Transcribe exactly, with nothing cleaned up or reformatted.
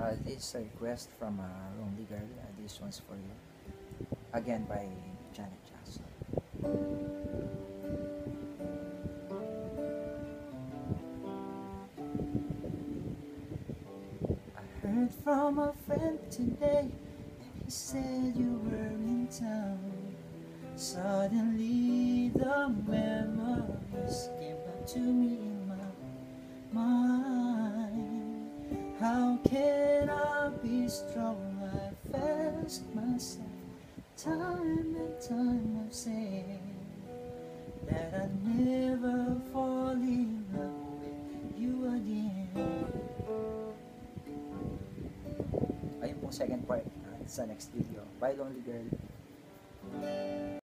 Uh, this is a request from a lonely girl. Uh, this one's for you. Again by Janet Jackson. I heard from a friend today, and he said you were in town. Suddenly the memories came back to me in my mind. How can I be strong? I've asked myself time and time. I've said that I'd never fall in love with you again. Ayun pong second part uh, sa next video. Bye, lonely girl.